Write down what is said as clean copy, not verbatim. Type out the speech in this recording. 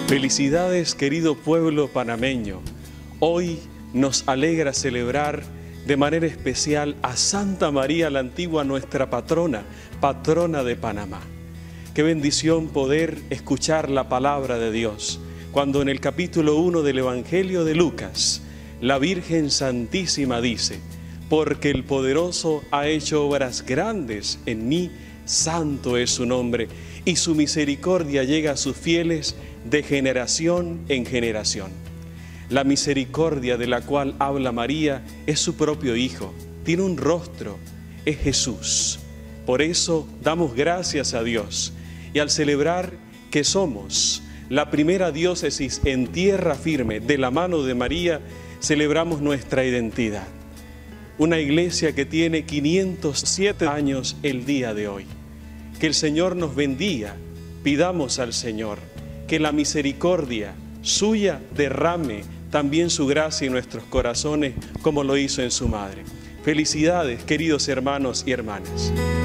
Felicidades, querido pueblo panameño. Hoy nos alegra celebrar de manera especial a Santa María la Antigua, nuestra patrona, patrona de Panamá. Qué bendición poder escuchar la palabra de Dios, cuando en el capítulo 1 del Evangelio de Lucas, la Virgen Santísima dice: porque el Poderoso ha hecho obras grandes en mí, santo es su nombre, y su misericordia llega a sus fieles de generación en generación. La misericordia de la cual habla María es su propio Hijo, tiene un rostro, es Jesús. Por eso damos gracias a Dios, y al celebrar que somos la primera diócesis en tierra firme de la mano de María, celebramos nuestra identidad. Una iglesia que tiene 507 años el día de hoy. Que el Señor nos bendiga, pidamos al Señor que la misericordia suya derrame también su gracia en nuestros corazones como lo hizo en su madre. Felicidades, queridos hermanos y hermanas.